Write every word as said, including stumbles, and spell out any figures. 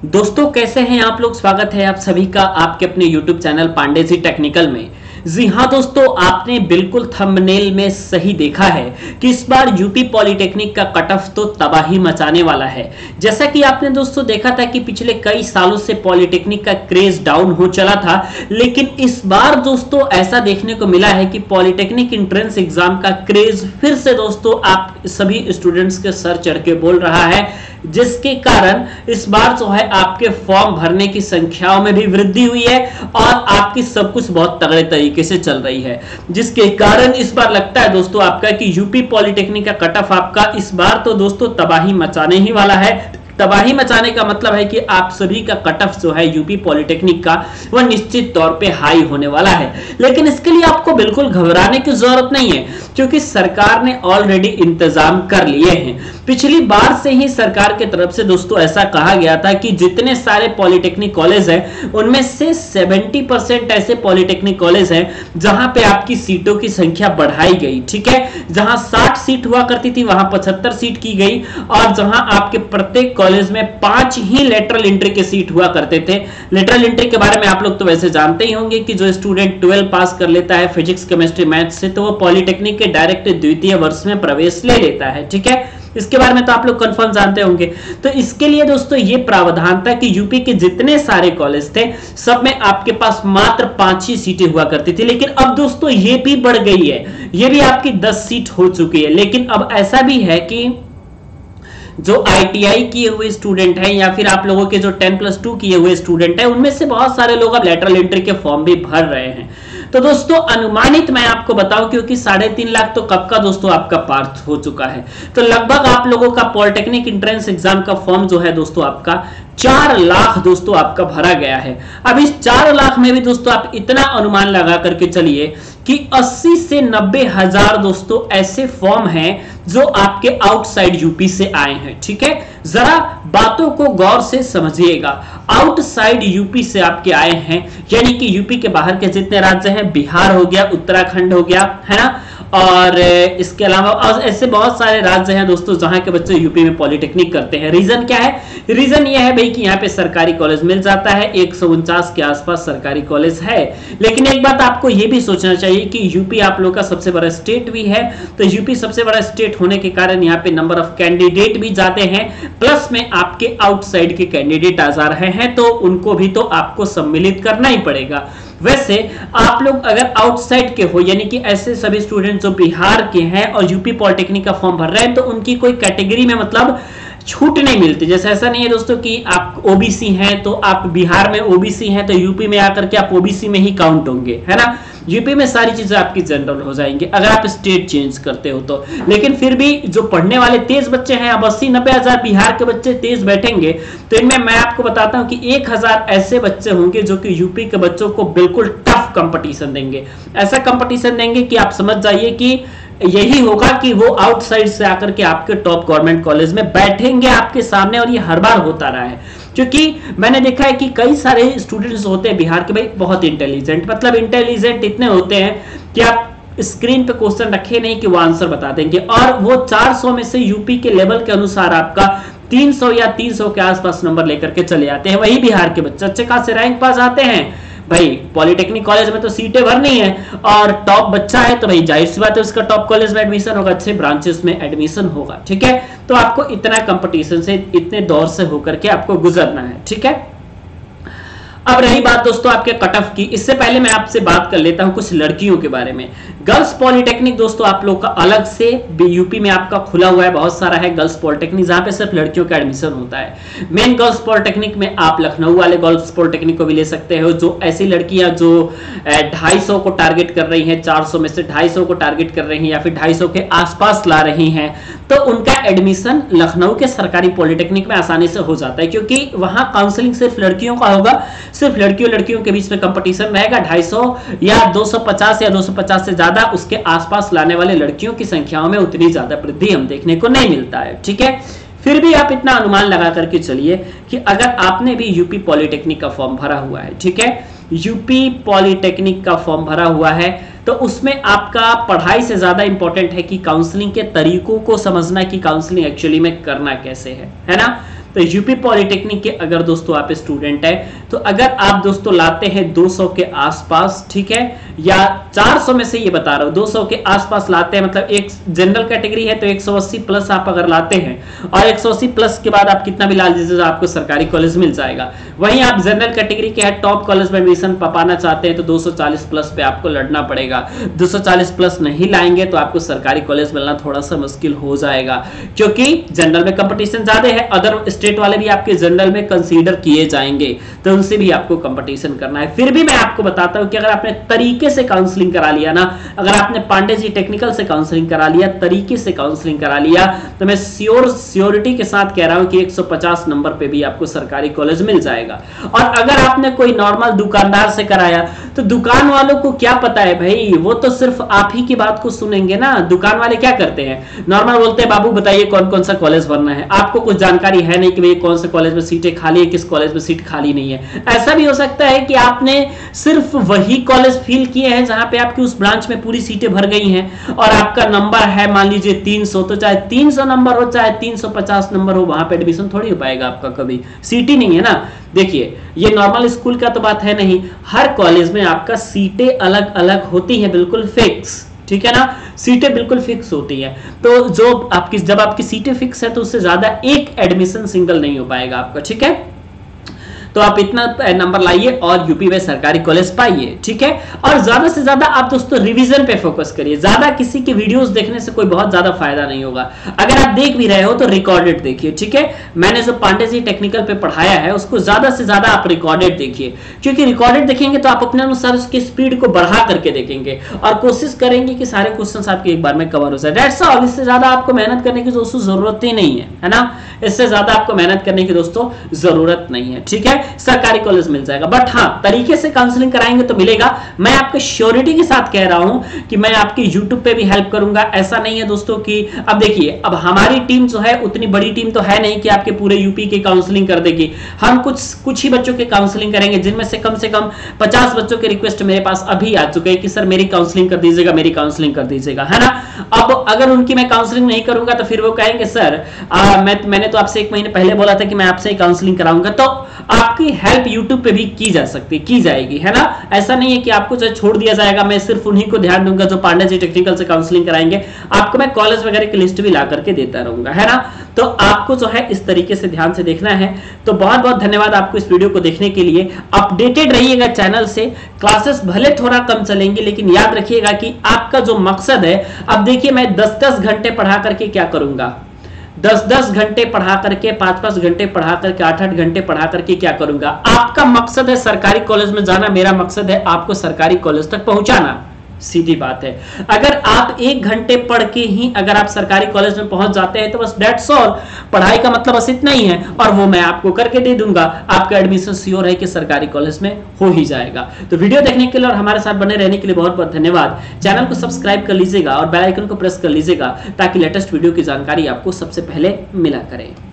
दोस्तों कैसे हैं आप लोग। स्वागत है आप सभी का आपके अपने YouTube channel Pandey ji technical में। जी हां दोस्तों, आपने बिल्कुल थंबनेल में सही देखा है कि इस बार यूपी पॉलिटेक्निक का कट ऑफ तो तबाही मचाने वाला है। जैसा कि आपने दोस्तों देखा था कि पिछले कई सालों से पॉलिटेक्निक का क्रेज डाउन हो चला था, लेकिन इस बार दोस्तों ऐसा देखने को मिला है कि पॉलिटेक्निक एंट्रेंस एग्जाम का क्रेज फिर से दोस्तों आप सभी स्टूडेंट्स के सर चढ़ के बोल रहा है, जिसके कारण इस बार जो है आपके फॉर्म भरने की संख्याओं में भी वृद्धि हुई है और आपकी सब कुछ बहुत तगड़े तरीके से चल रही है, जिसके कारण इस बार लगता है दोस्तों आपका कि यूपी पॉलिटेक्निक का कट ऑफ आपका इस बार तो दोस्तों तबाही मचाने ही वाला है। तबाही मचाने का मतलब है कि आप सभी का कट ऑफ जो है यूपी पॉलिटेक्निक का वह निश्चित तौर पे हाई होने वाला है। लेकिन इसके लिए आपको बिल्कुल घबराने की जरूरत नहीं है, क्योंकि सरकार ने ऑलरेडी इंतजाम कर लिए हैं। पिछली बार से ही सरकार की तरफ से दोस्तों ऐसा कहा गया था कि जितने सारे पॉलिटेक्निक कॉलेज हैं उनमें से सत्तर परसेंट ऐसे पॉलिटेक्निक कॉलेज हैं जहां पे आपकी सीटों की संख्या बढ़ाई गई। ठीक है, जहां साठ सीट हुआ करती थी वहां पचहत्तर सीट की गई, और जहां आपके प्रत्येक कॉलेज में पांच ही लेटरल एंट्री के सीट हुआ करते थे। लेटरल एंट्री के बारे में आप लोग तो वैसे जानते ही होंगे कि जो स्टूडेंट ट्वेल्व पास कर लेता है फिजिक्स केमिस्ट्री मैथ से, तो वो पॉलिटेक्निक के डायरेक्ट द्वितीय वर्ष में प्रवेश ले लेता है। ठीक है, इसके बारे में तो आप लोग कंफर्म जानते होंगे। तो इसके लिए दोस्तों ये प्रावधान था कि यूपी के जितने सारे कॉलेज थे सब में आपके पास मात्र पांच ही सीटें हुआ करती थी, लेकिन अब दोस्तों ये भी बढ़ गई है, ये भी आपकी दस सीट हो चुकी है। लेकिन अब ऐसा भी है कि जो आईटीआई किए हुए स्टूडेंट हैं या फिर आप लोगों के जो टेन प्लस टू किए हुए स्टूडेंट हैं उनमें से बहुत सारे लोग अब लेटरल एंट्री के फॉर्म भी भर रहे हैं। तो दोस्तों अनुमानित मैं आपको बताऊं, क्योंकि साढ़े तीन लाख तो कब का दोस्तों आपका पार हो चुका है, तो लगभग आप लोगों का पॉलिटेक्निक एंट्रेंस एग्जाम का फॉर्म जो है दोस्तों आपका चार लाख दोस्तों आपका भरा गया है। अब इस चार लाख में भी दोस्तों आप इतना अनुमान लगा करके चलिए कि अस्सी से नब्बे हजार दोस्तों ऐसे फॉर्म हैं जो आपके आउटसाइड यूपी से आए हैं। ठीक है, जरा बातों को गौर से समझिएगा। आउटसाइड यूपी से आपके आए हैं, यानी कि यूपी के बाहर के जितने राज्य हैं, बिहार हो गया, उत्तराखंड हो गया, है ना, और इसके अलावा और ऐसे बहुत सारे राज्य हैं दोस्तों जहां के बच्चे यूपी में पॉलिटेक्निक करते हैं। रीजन क्या है? रीजन यह है भाई कि यहाँ पे सरकारी कॉलेज मिल जाता है, एक सौ उनचास के आसपास सरकारी कॉलेज है। लेकिन एक बात आपको यह भी सोचना चाहिए कि यूपी आप लोग का सबसे बड़ा स्टेट भी है, तो यूपी सबसे बड़ा स्टेट होने के कारण यहाँ पे नंबर ऑफ कैंडिडेट भी जाते हैं, प्लस में आपके आउटसाइड के कैंडिडेट आ जा रहे हैं, तो उनको भी तो आपको सम्मिलित करना ही पड़ेगा। वैसे आप लोग अगर आउटसाइड के हो, यानी कि ऐसे सभी स्टूडेंट जो बिहार के हैं और यूपी पॉलिटेक्निक का फॉर्म भर रहे हैं, तो उनकी कोई कैटेगरी में मतलब छूट नहीं मिलती। जैसे ऐसा नहीं है दोस्तों कि आप ओबीसी हैं तो आप बिहार में ओबीसी हैं तो यूपी में आकर के आप ओबीसी में ही काउंट होंगे, है ना। यूपी में सारी चीजें आपकी जनरल हो जाएंगी अगर आप स्टेट चेंज करते हो तो। लेकिन फिर भी जो पढ़ने वाले तेज बच्चे हैं, अब अस्सी नब्बे हजार बिहार के बच्चे तेज बैठेंगे, तो इनमें मैं आपको बताता हूं कि एक हजार ऐसे बच्चे होंगे जो कि यूपी के बच्चों को बिल्कुल टफ कंपटीशन देंगे। ऐसा कंपटीशन देंगे कि आप समझ जाइए कि यही होगा कि वो आउटसाइड से आकर के आपके टॉप गवर्नमेंट कॉलेज में बैठेंगे आपके सामने, और ये हर बार होता रहा है। क्योंकि मैंने देखा है कि कई सारे स्टूडेंट्स होते हैं बिहार के भाई बहुत इंटेलिजेंट, मतलब इंटेलिजेंट इतने होते हैं कि आप स्क्रीन पे क्वेश्चन रखे नहीं कि वो आंसर बता देंगे, और वो चार सौ में से यूपी के लेवल के अनुसार आपका तीन सौ या तीन सौ के आसपास नंबर लेकर के चले आते हैं। वही बिहार के बच्चे अच्छे खासे रैंक पास आते हैं। भाई पॉलिटेक्निक कॉलेज में तो सीटें भरनी है और टॉप बच्चा है तो भाई जाहिर सी बात है उसका टॉप कॉलेज में एडमिशन होगा, अच्छे ब्रांचेस में एडमिशन होगा। ठीक है, तो आपको इतना कंपटीशन से, इतने दौर से होकर के आपको गुजरना है। ठीक है, अब रही बात दोस्तों आपके कट ऑफ की, इससे पहले मैं आपसे बात कर लेता हूं कुछ लड़कियों के बारे में। गर्ल्स पॉलिटेक्निक दोस्तों आप लोग का अलग से यूपी में आपका खुला हुआ है, बहुत सारा है गर्ल्स पॉलिटेक्निक जहां पे सिर्फ लड़कियों का एडमिशन होता है। मेन गर्ल्स पॉलिटेक्निक में आप लखनऊ वाले गर्ल्स पॉलिटेक्निक को भी ले सकते हो, जो ऐसी लड़कियां जो ढाई सौ को टारगेट कर रही हैं, चार सौ में से ढाई सौ को टारगेट कर रही हैं या फिर ढाई सौ के आसपास ला रही हैं, तो उनका एडमिशन लखनऊ के सरकारी पॉलिटेक्निक में आसानी से हो जाता है, क्योंकि वहां काउंसलिंग सिर्फ लड़कियों का होगा, सिर्फ लड़कियों लड़कियों के बीच में कंपटीशन रहेगा। ढाई सौ या दो सौ पचास या दो सौ पचास से ज्यादा उसके आसपास लाने वाले लड़कियों की संख्याओं में उतनी ज्यादा वृद्धि हम देखने को नहीं मिलता है। ठीक है, फिर भी आप इतना अनुमान लगा करके चलिए कि अगर आपने भी यूपी पॉलिटेक्निक का फॉर्म भरा हुआ है, ठीक है, यूपी पॉलिटेक्निक का फॉर्म भरा हुआ है, तो उसमें आपका पढ़ाई से ज्यादा इंपॉर्टेंट है कि काउंसलिंग के तरीकों को समझना कि काउंसलिंग एक्चुअली में करना कैसे है, है ना। तो यूपी पॉलिटेक्निक के अगर दोस्तों आप स्टूडेंट है तो अगर आप दोस्तों लाते हैं दो सौ के आसपास, ठीक है, या चार सौ में से ये बता रहा हूं, दो सौ के आसपास लाते हैं, मतलब एक जनरल कैटेगरी है तो एक सौ अस्सी प्लस आप अगर लाते हैं और एक सौ अस्सी प्लस के बाद आप कितना भी ला लीजिए आपको सरकारी कॉलेज मिल जाएगा। वहीं आप जनरल कैटेगरी के टॉप कॉलेज में एडमिशन पाना चाहते हैं तो दो सौ चालीस प्लस पे आपको लड़ना पड़ेगा। दो सौ चालीस प्लस नहीं लाएंगे तो आपको सरकारी कॉलेज मिलना थोड़ा सा मुश्किल हो जाएगा, क्योंकि जनरल में कंपटीशन ज्यादा है। अदर स्टेट वाले भी आपके जनरल में कंसीडर किए जाएंगे तो उनसे भी आपको कंपटीशन करना है। फिर भी मैं आपको बताता हूं कि अगर आपने तरीके से काउंसलिंग करा लिया ना, अगर आपने पांडे जी टेक्निकल से काउंसलिंग करा लिया, तरीके से काउंसलिंग करा लिया, तो मैं श्योर श्योरिटी के साथ कह रहा हूं कि एक सौ पचास नंबर पे भी आपको सरकारी कॉलेज मिल जाएगा। और अगर आपने कोई नॉर्मल दुकानदार से कराया तो दुकान वालों को क्या पता है भाई, वो तो सिर्फ आप ही की बात को सुनेंगे ना। दुकान वाले क्या करते हैं, नॉर्मल बोलते हैं बाबू बताइए कौन कौन सा कॉलेज भरना है, आपको कुछ जानकारी है नहीं कि भाई कौन से कॉलेज में सीटें खाली है, किस कॉलेज में सीट खाली नहीं है। ऐसा भी हो सकता है कि आपने सिर्फ वही कॉलेज फिल किए हैं जहां पे आपकी उस ब्रांच में पूरी सीटें भर गई हैं और आपका नंबर है मान लीजिए तीन सौ, तो चाहे तीन सौ नंबर हो चाहे तीन सौ पचास नंबर हो, वहां पे एडमिशन थोड़ी हो पाएगा आपका, कभी सीट ही नहीं है ना। देखिए ये नॉर्मल स्कूल का तो बात है नहीं, हर कॉलेज में आपका सीटें अलग अलग होती हैं, बिल्कुल फिक्स, ठीक है ना, सीटें बिल्कुल फिक्स होती है। तो जो आपकी जब आपकी सीटें फिक्स है तो उससे ज्यादा एक एडमिशन सिंगल नहीं हो पाएगा आपका, ठीक है। तो आप इतना नंबर लाइए और यूपी में सरकारी कॉलेज पाइए, ठीक है। और ज्यादा से ज्यादा आप दोस्तों रिवीजन पे फोकस करिए, ज्यादा किसी के वीडियोस देखने से कोई बहुत ज्यादा फायदा नहीं होगा। अगर आप देख भी रहे हो तो रिकॉर्डेड देखिए, ठीक है। मैंने जो पांडे जी टेक्निकल पे पढ़ाया है उसको ज्यादा से ज्यादा आप रिकॉर्डेड देखिए, क्योंकि रिकॉर्डेड देखेंगे तो आप अपने अनुसार उसकी स्पीड को बढ़ा करके देखेंगे और कोशिश करेंगे कि सारे क्वेश्चन आपके एक बार में कवर हो जाए। दैट्स ऑल, इससे ज्यादा आपको मेहनत करने की दोस्तों जरूरत ही नहीं है, है ना। इससे ज्यादा आपको मेहनत करने की दोस्तों जरूरत नहीं है, ठीक है। सरकारी कॉलेज मिल जाएगा, बट हाँ तरीके से काउंसलिंग कराएंगे तो मिलेगा। मैं आपके श्योरिटी के साथ कह रहा हूं कि मैं आपके यूट्यूब पे भी हेल्प करूंगा। ऐसा नहीं है दोस्तों कि अब देखिए, अब हमारी टीम जो है उतनी बड़ी टीम तो है नहीं कि आपके पूरे यूपी की काउंसलिंग कर देगी। हम कुछ कुछ ही बच्चों की काउंसलिंग करेंगे, जिनमें से कम से कम पचास बच्चों के रिक्वेस्ट मेरे पास अभी आ चुके हैं कि सर मेरी काउंसलिंग कर दीजिएगा, मेरी काउंसलिंग कर दीजिएगा, है ना। अब अगर उनकी मैं काउंसलिंग नहीं करूंगा तो फिर वो कहेंगे सर आ, मैं मैंने तो आपसे एक महीने पहले बोला था कि मैं आपसे काउंसलिंग कराऊंगा। तो आपकी हेल्प यूट्यूब पे भी की जा सकती की जाएगी, है ना। ऐसा नहीं है कि आपको जो छोड़ दिया जाएगा, मैं सिर्फ उन्हीं को ध्यान दूंगा जो पांडे जी टेक्निकल से काउंसलिंग कराएंगे। आपको मैं कॉलेज वगैरह की लिस्ट भी ला करके देता रहूंगा, है ना। तो आपको जो है इस तरीके से ध्यान से देखना है। तो बहुत बहुत धन्यवाद आपको इस वीडियो को देखने के लिए। अपडेटेड रहिएगा चैनल से। क्लासेस भले थोड़ा कम चलेंगे लेकिन याद रखिएगा कि आपका जो मकसद है, अब देखिए मैं दस दस घंटे पढ़ा करके क्या करूंगा, दस दस घंटे पढ़ा करके, पांच पांच घंटे पढ़ा करके, आठ आठ घंटे पढ़ा करके क्या करूंगा। आपका मकसद है सरकारी कॉलेज में जाना, मेरा मकसद है आपको सरकारी कॉलेज तक पहुंचाना। सीधी बात है। अगर आप एक घंटे पढ़ के ही अगर आप सरकारी कॉलेज में पहुंच जाते हैं तो बस दैट्स ऑल, पढ़ाई का मतलब बस इतना ही है और वो मैं आपको करके दे दूंगा। आपका एडमिशन श्योर है कि सरकारी कॉलेज में हो ही जाएगा। तो वीडियो देखने के लिए और हमारे साथ बने रहने के लिए बहुत बहुत धन्यवाद। चैनल को सब्सक्राइब कर लीजिएगा और बेल आइकन को प्रेस कर लीजिएगा ताकि लेटेस्ट वीडियो की जानकारी आपको सबसे पहले मिला करे।